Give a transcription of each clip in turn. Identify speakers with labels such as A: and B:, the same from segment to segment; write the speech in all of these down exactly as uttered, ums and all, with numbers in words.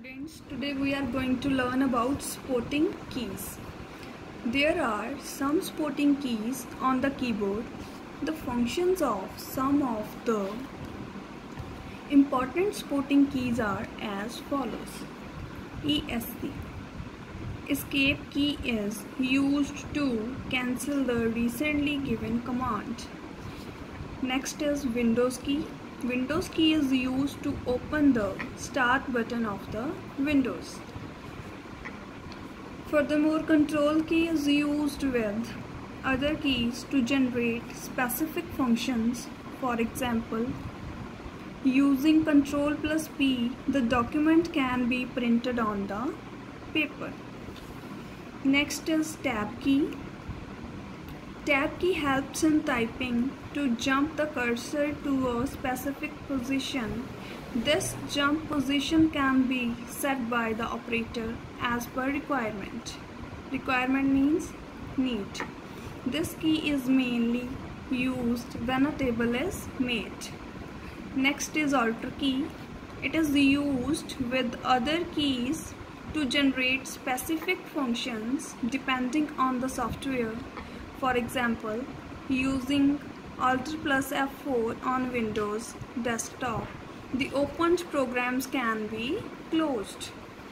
A: students, today we are going to learn about spotting keys. There are some spotting keys on the keyboard. The functions of some of the important spotting keys are as follows. E S C. Escape key is used to cancel the recently given command. Next is Windows key. Windows key is used to open the start button of the Windows. Furthermore, control key is used with other keys to generate specific functions. For example, using control plus P, the document can be printed on the paper. Next is tab key. Tab key helps in typing to jump the cursor to a specific position. This jump position can be set by the operator as per requirement. Requirement means need. This key is mainly used when a table is made. Next is Alt key. It is used with other keys to generate specific functions depending on the software. For example, using Alt plus F four on Windows desktop, the opened programs can be closed.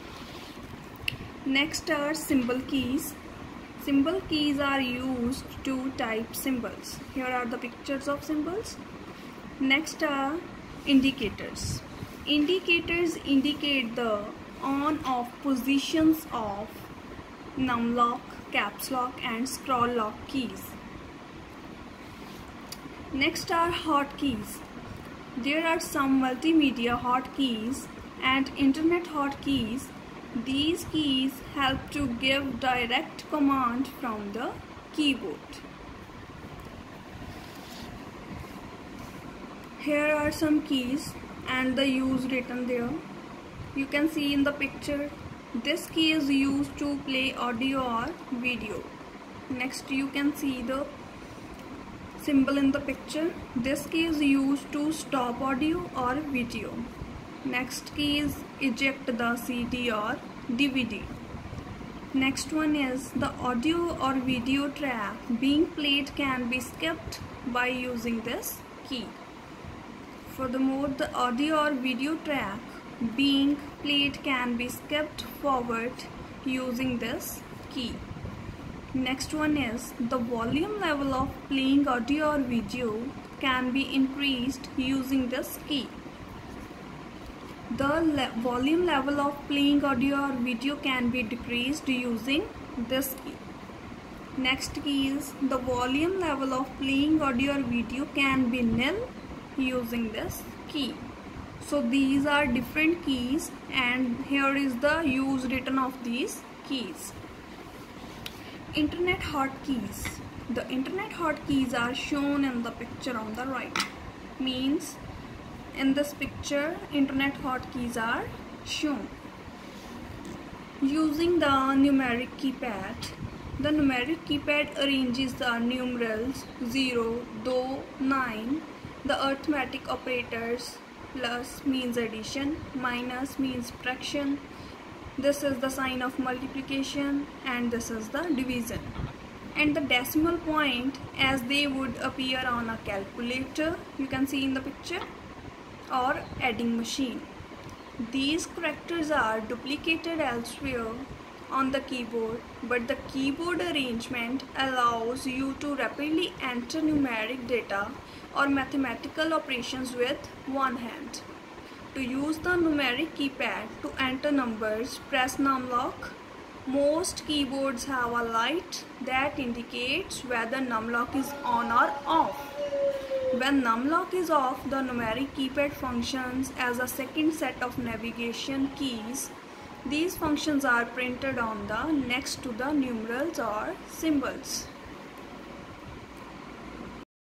A: Next are symbol keys. Symbol keys are used to type symbols. Here are the pictures of symbols. Next are indicators. Indicators indicate the on-off positions of numlock, caps lock and scroll lock keys. Next are hotkeys. There are some multimedia hotkeys and internet hotkeys. These keys help to give direct command from the keyboard. Here are some keys and the use written there. You can see in the picture. This key is used to play audio or video. Next you can see the symbol in the picture. This key is used to stop audio or video. Next key is eject the C D or D V D. Next one is the audio or video track being played can be skipped by using this key. Furthermore, the audio or video track being played can be skipped forward using this key. Next one is the volume level of playing audio or video can be increased using this key. The le volume level of playing audio or video can be decreased using this key. Next key is the volume level of playing audio or video can be nil using this key. So these are different keys and here is the use written of these keys. Internet hotkeys. The internet hotkeys are shown in the picture on the right. Means in this picture internet hotkeys are shown. Using the numeric keypad. The numeric keypad arranges the numerals zero, two, nine, the arithmetic operators. Plus means addition, minus means subtraction, this is the sign of multiplication and this is the division, and the decimal point as they would appear on a calculator, you can see in the picture, or adding machine. These characters are duplicated elsewhere on the keyboard, but the keyboard arrangement allows you to rapidly enter numeric data or mathematical operations with one hand. To use the numeric keypad to enter numbers, press numlock. Most keyboards have a light that indicates whether numlock is on or off. When numlock is off, the numeric keypad functions as a second set of navigation keys. These functions are printed on the next to the numerals or symbols.